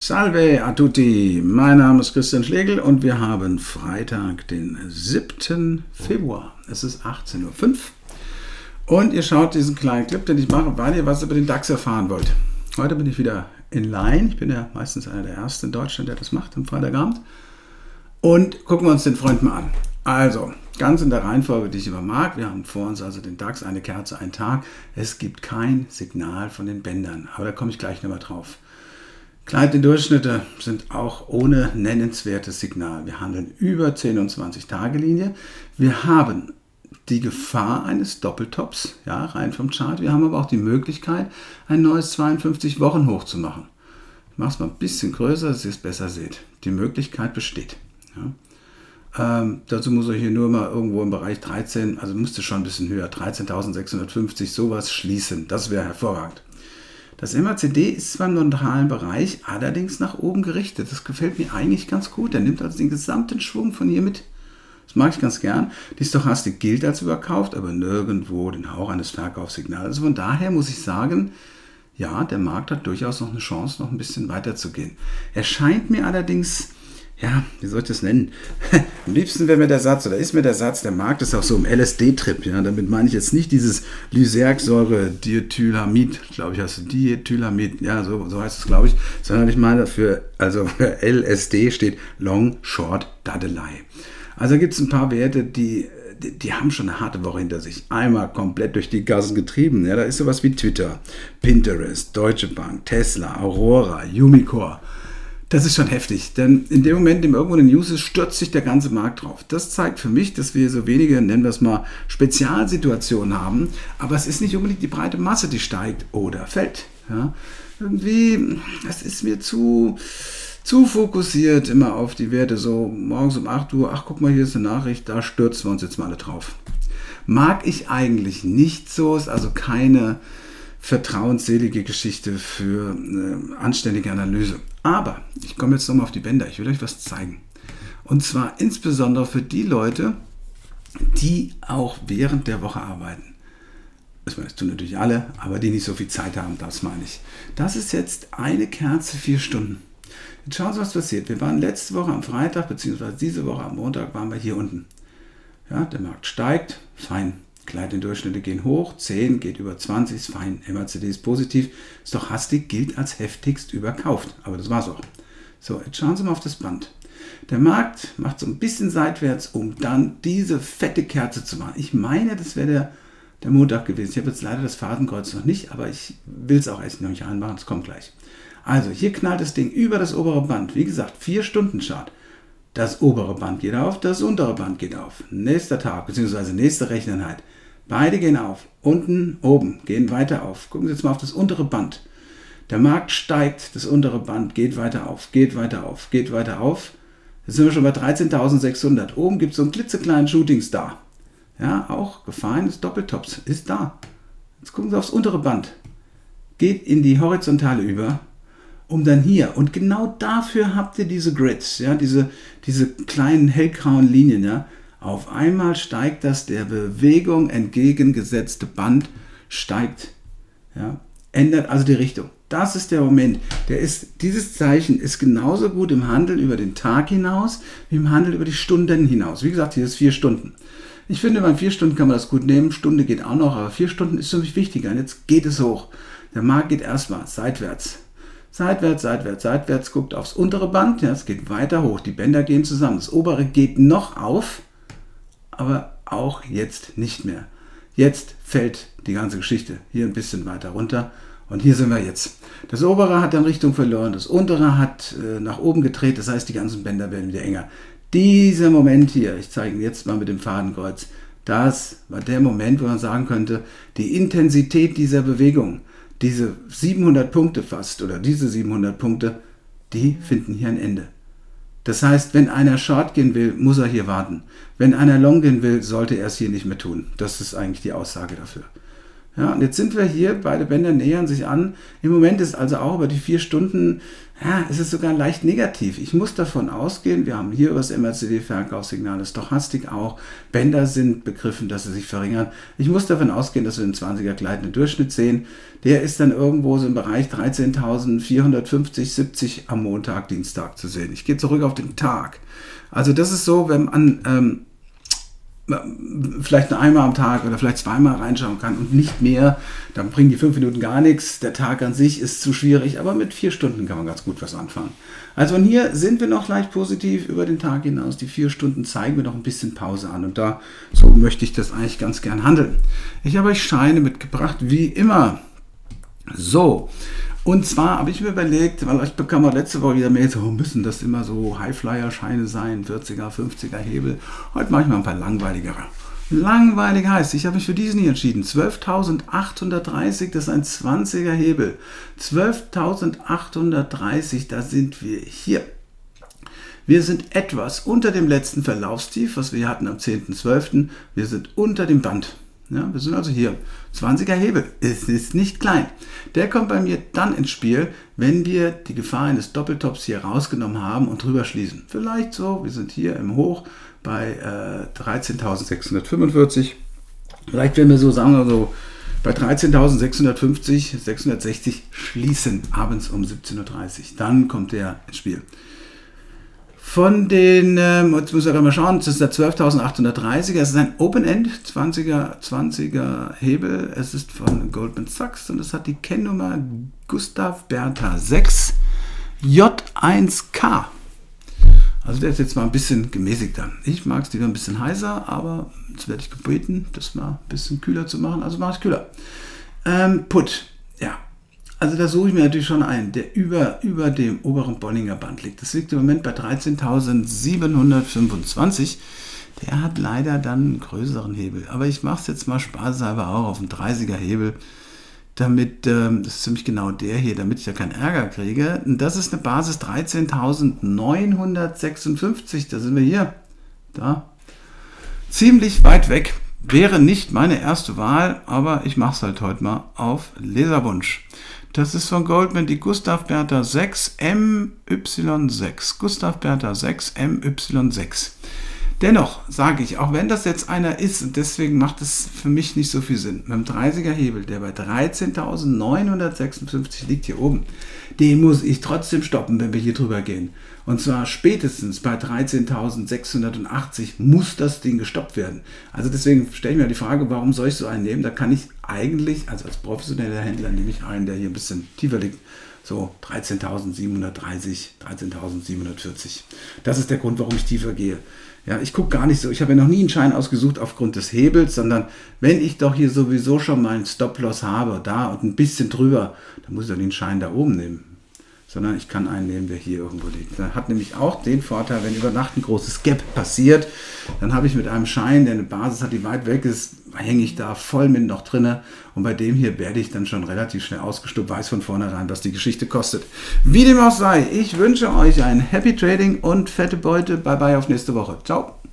Salve a tutti, mein Name ist Christian Schlegel und wir haben Freitag, den 7. Februar. Es ist 18:05 Uhr und ihr schaut diesen kleinen Clip, den ich mache, weil ihr was über den DAX erfahren wollt. Heute bin ich wieder in Line. Ich bin ja meistens einer der Ersten in Deutschland, der das macht am Freitagabend. Und gucken wir uns den Freund mal an. Also, ganz in der Reihenfolge, die ich immer mag. Wir haben vor uns also den DAX, eine Kerze, ein Tag. Es gibt kein Signal von den Bändern, aber da komme ich gleich nochmal drauf. Kleine Durchschnitte sind auch ohne nennenswertes Signal. Wir handeln über 10- und 20-Tage-Linie. Wir haben die Gefahr eines Doppeltops, ja, rein vom Chart. Wir haben aber auch die Möglichkeit, ein neues 52-Wochen-Hoch zu machen. Ich mache es mal ein bisschen größer, dass ihr es besser seht. Die Möglichkeit besteht. Ja. Dazu muss ich hier nur mal irgendwo im Bereich 13, also müsste schon ein bisschen höher, 13.650, sowas schließen. Das wäre hervorragend. Das MACD ist zwar im neutralen Bereich, allerdings nach oben gerichtet. Das gefällt mir eigentlich ganz gut. Der nimmt also den gesamten Schwung von hier mit. Das mag ich ganz gern. Die Stochastik gilt als überkauft, aber nirgendwo den Hauch eines Verkaufssignals. Also von daher muss ich sagen, ja, der Markt hat durchaus noch eine Chance, noch ein bisschen weiter zu gehen. Er scheint mir allerdings, ja, wie soll ich das nennen? Am liebsten wäre mir der Satz, oder ist mir der Satz, der Markt ist auf so einem LSD-Trip. Ja? Damit meine ich jetzt nicht dieses Lysergsäure-Diethylamid, glaube ich, heißt es Diethylamid, ja, so heißt es, glaube ich, sondern ich meine dafür, also für LSD steht Long, Short, Dadelei. Also gibt es ein paar Werte, die haben schon eine harte Woche hinter sich. Einmal komplett durch die Gassen getrieben. Ja, da ist sowas wie Twitter, Pinterest, Deutsche Bank, Tesla, Aurora, Umicore. Das ist schon heftig, denn in dem Moment, in dem irgendwo eine News ist, stürzt sich der ganze Markt drauf. Das zeigt für mich, dass wir so wenige, nennen wir es mal, Spezialsituationen haben, aber es ist nicht unbedingt die breite Masse, die steigt oder fällt. Ja? Irgendwie, das ist mir zu fokussiert immer auf die Werte, so morgens um 8 Uhr, ach guck mal, hier ist eine Nachricht, da stürzen wir uns jetzt mal alle drauf. Mag ich eigentlich nicht so, ist also keine vertrauensselige Geschichte für eine anständige Analyse. Aber ich komme jetzt nochmal auf die Bänder. Ich will euch was zeigen. Und zwar insbesondere für die Leute, die auch während der Woche arbeiten. Das tun natürlich alle, aber die nicht so viel Zeit haben, das meine ich. Das ist jetzt eine Kerze 4 Stunden. Jetzt schauen Sie, was passiert. Wir waren letzte Woche am Freitag, beziehungsweise diese Woche am Montag waren wir hier unten. Ja, der Markt steigt, fein. Durchschnitte gehen hoch, 10 geht über 20, ist fein, MACD ist positiv, Stochastik gilt als heftigst überkauft, aber das war's auch. So, jetzt schauen Sie mal auf das Band. Der Markt macht so ein bisschen seitwärts, um dann diese fette Kerze zu machen. Ich meine, das wäre der Montag gewesen. Ich habe jetzt leider das Fadenkreuz noch nicht, aber ich will es auch erst noch nicht anmachen, es kommt gleich. Also, hier knallt das Ding über das obere Band, wie gesagt, 4-Stunden-Chart. Das obere Band geht auf, das untere Band geht auf. Nächster Tag, beziehungsweise nächste Recheneinheit. Beide gehen auf. Unten, oben, gehen weiter auf. Gucken Sie jetzt mal auf das untere Band. Der Markt steigt, das untere Band geht weiter auf, geht weiter auf, geht weiter auf. Jetzt sind wir schon bei 13.600. Oben gibt es so einen klitzekleinen Shooting Star. Ja, auch Gefahr eines Doppeltops ist da. Jetzt gucken Sie aufs untere Band. Geht in die Horizontale über. Um dann hier, und genau dafür habt ihr diese Grids, ja, diese kleinen hellgrauen Linien, ja. Auf einmal steigt das der Bewegung entgegengesetzte Band, steigt, ja, ändert also die Richtung. Das ist der Moment. Dieses Zeichen ist genauso gut im Handel über den Tag hinaus, wie im Handel über die Stunden hinaus. Wie gesagt, hier ist 4 Stunden. Ich finde, bei 4 Stunden kann man das gut nehmen, Stunde geht auch noch, aber 4 Stunden ist für mich wichtiger. Und jetzt geht es hoch. Der Markt geht erstmal seitwärts. Seitwärts, guckt aufs untere Band, ja, es geht weiter hoch, die Bänder gehen zusammen, das obere geht noch auf, aber auch jetzt nicht mehr. Jetzt fällt die ganze Geschichte hier ein bisschen weiter runter und hier sind wir jetzt. Das obere hat dann Richtung verloren, das untere hat nach oben gedreht, das heißt, die ganzen Bänder werden wieder enger. Dieser Moment hier, ich zeige ihn jetzt mal mit dem Fadenkreuz, das war der Moment, wo man sagen könnte, die Intensität dieser Bewegung, diese 700 Punkte fast, oder diese 700 Punkte, die finden hier ein Ende. Das heißt, wenn einer Short gehen will, muss er hier warten. Wenn einer Long gehen will, sollte er es hier nicht mehr tun. Das ist eigentlich die Aussage dafür. Ja, und jetzt sind wir hier, beide Bänder nähern sich an. Im Moment ist also auch über die 4 Stunden, ja, es ist sogar leicht negativ. Ich muss davon ausgehen, wir haben hier über das MACD-Verkaufssignal, das Stochastik auch, Bänder sind begriffen, dass sie sich verringern. Ich muss davon ausgehen, dass wir einen 20er gleitenden Durchschnitt sehen. Der ist dann irgendwo so im Bereich 13.450, 70 am Montag, Dienstag zu sehen. Ich gehe zurück auf den Tag. Also das ist so, wenn man vielleicht nur einmal am Tag oder vielleicht zweimal reinschauen kann und nicht mehr, dann bringen die 5 Minuten gar nichts. Der Tag an sich ist zu schwierig, aber mit 4 Stunden kann man ganz gut was anfangen. Also und hier sind wir noch leicht positiv über den Tag hinaus. Die 4 Stunden zeigen wir noch ein bisschen Pause an und da, so möchte ich das eigentlich ganz gern handeln. Ich habe euch Scheine mitgebracht, wie immer. So, und zwar habe ich mir überlegt, weil ich bekam auch letzte Woche wieder Mails, müssen das immer so Highflyer-Scheine sein, 40er, 50er Hebel. Heute mache ich mal ein paar langweiligere. Langweilig heißt, ich habe mich für diesen hier entschieden. 12.830, das ist ein 20er Hebel. 12.830, da sind wir hier. Wir sind etwas unter dem letzten Verlaufstief, was wir hatten am 10.12. Wir sind unter dem Band. Ja, wir sind also hier. 20er Hebel. Es ist nicht klein. Der kommt bei mir dann ins Spiel, wenn wir die Gefahr eines Doppeltops hier rausgenommen haben und drüber schließen. Vielleicht so, wir sind hier im Hoch bei 13.645. Vielleicht werden wir so, sagen wir so, bei 13.650, 660 schließen abends um 17.30 Uhr. Dann kommt der ins Spiel. Von den, jetzt müssen wir mal schauen, das ist der 12.830er, es ist ein Open-End, 20er Hebel, es ist von Goldman Sachs und es hat die Kennnummer Gustav Bertha 6 J1K. Also der ist jetzt mal ein bisschen gemäßigter. Ich mag es lieber ein bisschen heißer, aber jetzt werde ich gebeten, das mal ein bisschen kühler zu machen, also mache ich kühler. Put, ja. Also da suche ich mir natürlich schon einen, der über dem oberen Bollinger Band liegt. Das liegt im Moment bei 13.725. Der hat leider dann einen größeren Hebel. Aber ich mache es jetzt mal spaßhalber auch auf einen 30er Hebel, damit, das ist ziemlich genau der hier, damit ich ja keinen Ärger kriege. Und das ist eine Basis 13.956. Da sind wir hier. Da. Ziemlich weit weg. Wäre nicht meine erste Wahl, aber ich mache es halt heute mal auf Leserwunsch. Das ist von Goldman die Gustav Bertha 6 MY6. Gustav Bertha 6 MY6. Dennoch sage ich, auch wenn das jetzt einer ist, und deswegen macht es für mich nicht so viel Sinn, mit einem 30er Hebel, der bei 13.956 liegt hier oben, den muss ich trotzdem stoppen, wenn wir hier drüber gehen. Und zwar spätestens bei 13.680 muss das Ding gestoppt werden. Also deswegen stelle ich mir die Frage, warum soll ich so einen nehmen? Da kann ich eigentlich, also als professioneller Händler nehme ich einen, der hier ein bisschen tiefer liegt. So 13.730, 13.740. Das ist der Grund, warum ich tiefer gehe. Ja, ich gucke gar nicht so, ich habe ja noch nie einen Schein ausgesucht aufgrund des Hebels, sondern wenn ich doch hier sowieso schon mal einen Stop-Loss habe, da und ein bisschen drüber, dann muss ich doch den Schein da oben nehmen. Sondern ich kann einen nehmen, der hier irgendwo liegt. Der hat nämlich auch den Vorteil, wenn über Nacht ein großes Gap passiert, dann habe ich mit einem Schein, der eine Basis hat, die weit weg ist, hänge ich da voll mit noch drinne. Und bei dem hier werde ich dann schon relativ schnell ausgestoppt, weiß von vornherein, was die Geschichte kostet. Wie dem auch sei, ich wünsche euch ein Happy Trading und fette Beute. Bye bye, auf nächste Woche. Ciao.